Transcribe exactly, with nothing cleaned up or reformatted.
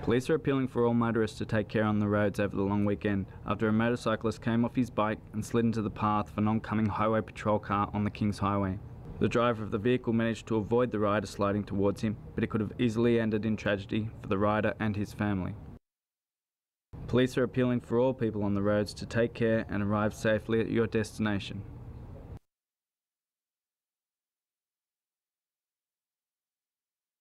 Police are appealing for all motorists to take care on the roads over the long weekend after a motorcyclist came off his bike and slid into the path of an oncoming highway patrol car on the Kings Highway. The driver of the vehicle managed to avoid the rider sliding towards him, but it could have easily ended in tragedy for the rider and his family. Police are appealing for all people on the roads to take care and arrive safely at your destination.